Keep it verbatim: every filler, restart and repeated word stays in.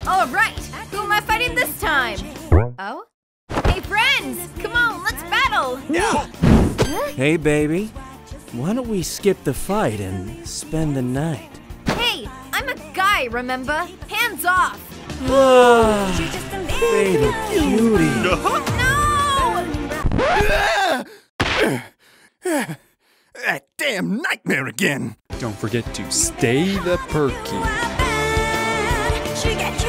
All right, who am I fighting this time? Oh? Hey, friends! Come on, let's battle! Yeah. Huh? Hey, baby. Why don't we skip the fight and spend the night? Hey, I'm a guy, remember? Hands off! Ah, baby cutie. No! That damn nightmare again. Don't forget to stay the perky.